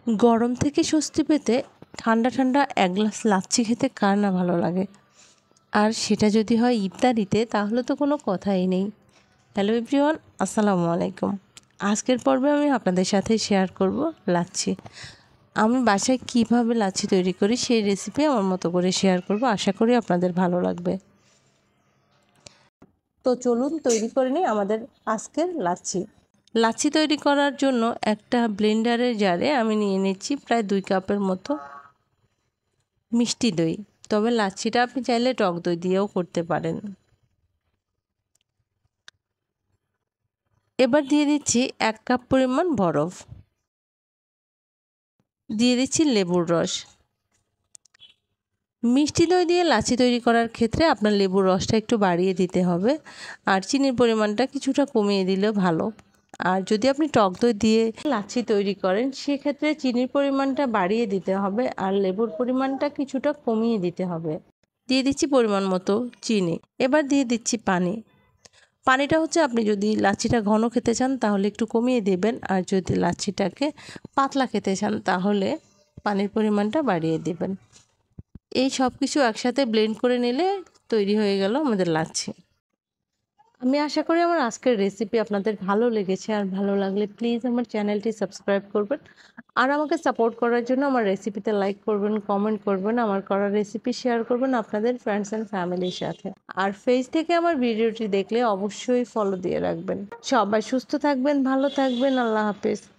গরম থেকে স্বস্তি পেতে ঠান্ডা ঠান্ডা এক গ্লাস লাচ্ছি খেতে কার না ভালো লাগে, আর সেটা যদি হয় ইফতারিতে তাহলে তো কোনো কথাই নেই। হ্যালো এভরিওয়ান, আসসালামু আলাইকুম। আজকের পর্বে আমি আপনাদের সাথে শেয়ার করব লাচ্ছি। আমি বাসায় কিভাবে লাচ্ছি তৈরি করি সেই রেসিপি আমার মতো করে শেয়ার করব, আশা করি আপনাদের ভালো লাগবে। তো চলুন তৈরি করে নিই আমাদের আজকের লাচ্ছি। লাচ্ছি তৈরি করার জন্য একটা ব্লেন্ডারের জারে আমি নিয়ে নিচ্ছি প্রায় 2 কাপের মতো মিষ্টি দই। তবে লাচ্ছিটা আপনি চাইলে টক দই দিয়েও করতে পারেন। এবার দিয়ে দিচ্ছি 1 কাপ পরিমাণ বরফ, দিয়ে দিচ্ছি লেবুর রস। মিষ্টি দই দিয়ে লাচ্ছি তৈরি করার ক্ষেত্রে আপনার লেবুর রসটা একটু বাড়িয়ে দিতে হবে, আর চিনির পরিমাণটা কিছুটা কমিয়ে দিলেও ভালো। আর যদি আপনি টক দই দিয়ে লাচ্ছি তৈরি করেন সেক্ষেত্রে চিনির পরিমাণটা বাড়িয়ে দিতে হবে আর লেবুর পরিমাণটা কিছুটা কমিয়ে দিতে হবে। দিয়ে দিচ্ছি পরিমাণ মতো চিনি। এবার দিয়ে দিচ্ছি পানি। পানিটা হচ্ছে আপনি যদি লাচ্ছিটা ঘন খেতে চান তাহলে একটু কমিয়ে দেবেন, আর যদি লাচ্ছিটাকে পাতলা খেতে চান তাহলে পানির পরিমাণটা বাড়িয়ে দেবেন। এই সব কিছু একসাথে ব্লেন্ড করে নিলে তৈরি হয়ে গেল আমাদের লাচ্ছি। আমি আশা করি আমার আজকের রেসিপি আপনাদের ভালো লেগেছে, আর ভালো লাগলে প্লিজ আমার চ্যানেলটি সাবস্ক্রাইব করবেন, আর আমাকে সাপোর্ট করার জন্য আমার রেসিপিতে লাইক করবেন, কমেন্ট করবেন, আমার করা রেসিপি শেয়ার করবেন আপনাদের ফ্রেন্ডস অ্যান্ড ফ্যামিলির সাথে। আর পেজ থেকে আমার ভিডিওটি দেখলে অবশ্যই ফলো দিয়ে রাখবেন। সবাই সুস্থ থাকবেন, ভালো থাকবেন, আল্লাহ হাফেজ।